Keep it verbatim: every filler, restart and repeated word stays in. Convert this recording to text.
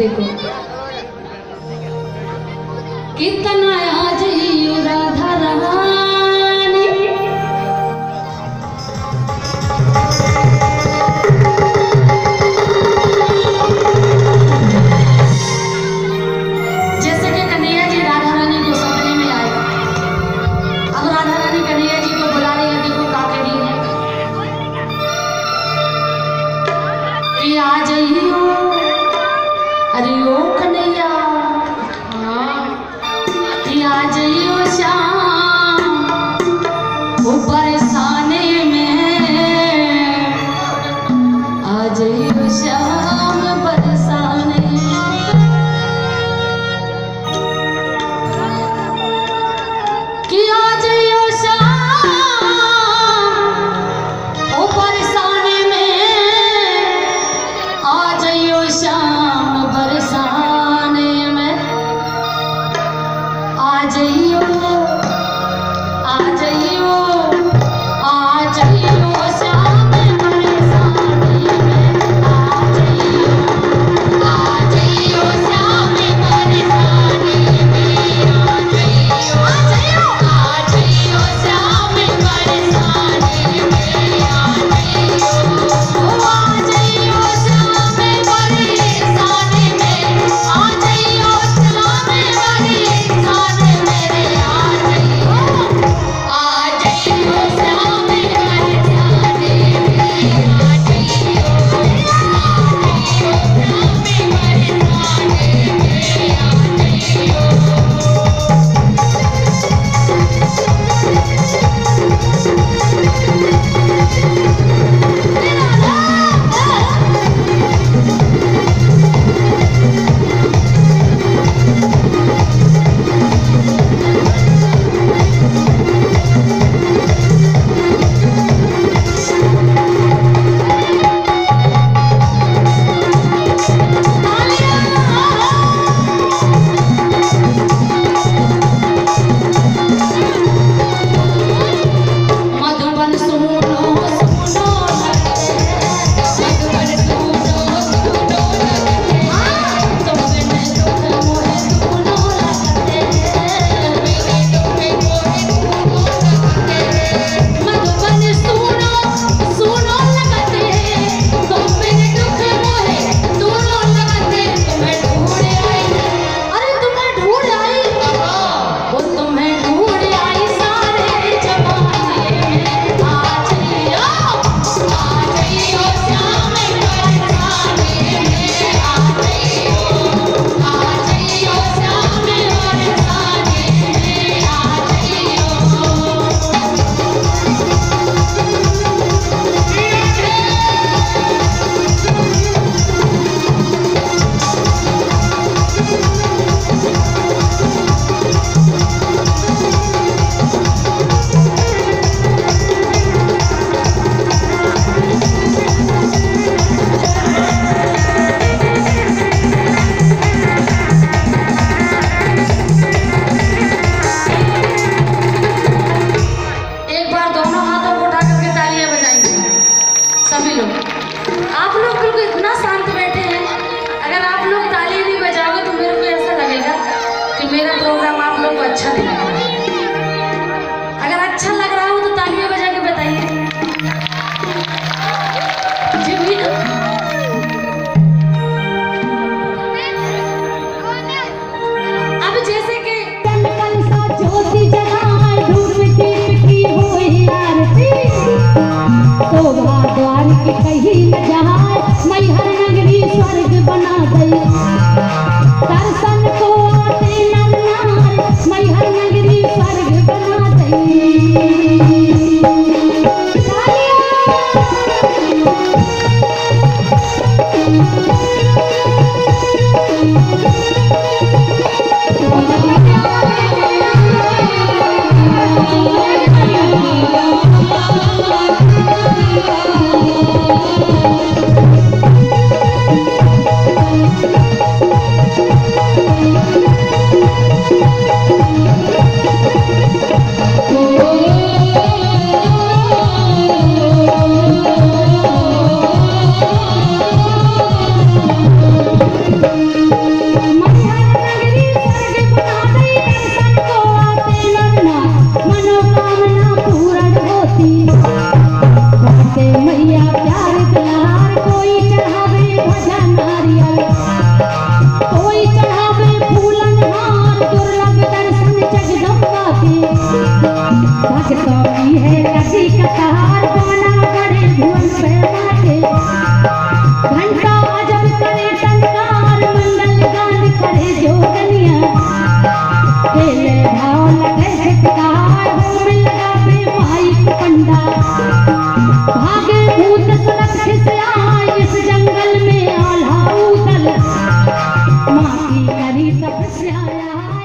देखो कितना आज ही राधा रानी जैसे कि कन्हैया जी राधा रानी को सपने में आए। अब राधा रानी कन्हैया जी को बुला रही है, देखो का कह रही है कि आ जाइयो, अरे ओ कन्हैया आ जाइयो श्याम वो बरसाने में, आ जाइयो श्याम बरसाने कि आ जाइयो श्याम वो बरसाने में, आ जाइयो श्याम बरसाने में, आ जाइयो आ जाइयो आ जाइयो श्याम बरसाने में, आ जाइयो आ जाइयो श्याम बरसाने में, आ जाइयो आ जाइयो आ जाइयो श्याम बरसाने में, आ जाइयो आ जाइयो श्याम बरसाने में, आ जाइयो श्याम बरसाने मेरे, आ जाइयो आ जाइयो श्याम बरसाने में, आ जाइयो आ जाइयो श्याम बरसाने में, मधुबन सुनो सुनो लगते, मधुबन सुनो सुनो लगते, तुम बिन दुख मोहे सुनो लगते, बिन दुख मोहे सुनो लगते, मधुबन सुनो सुनो लगते, तुम बिन दुख मोहे सुनो लगते, तुम्हें ढूंढ आई, अरे तुम्हें ढूंढ आई, वो तुम्हें ढूंढ आई सारे जमाने में, आ जाइयो आ जाइयो श्याम बरसाने में, आ जाइयो आ जाइयो श्याम बरसाने में, आ जाइयो। एक बार दोनों हाथों को उठा करके तालियां बजाएंगे सभी लोग। आप लोग बिल्कुल इतना शांत बैठे हैं, अगर आप लोग ताली नहीं बजाओगे तो मेरे को ऐसा लगेगा कि मेरा प्रोग्राम आप लोग को अच्छा नहीं लग रहा है। अगर अच्छा लग रहा हो तो तालियां बजा के बताइए जी भी ना। अब जैसे कि ज्योति जगाए धूप दीप की होई आरती, शोभा द्वार की कहीं न जाए, मैहर नगरी स्वर्ग बना दई, दर्शन को आते नर नार, मैहर नगरी स्वर्ग बना दई। बंदा, भागे भूत सुरक्षित आए इस जंगल में आल्हा उतल, माँ की करी तपस्या।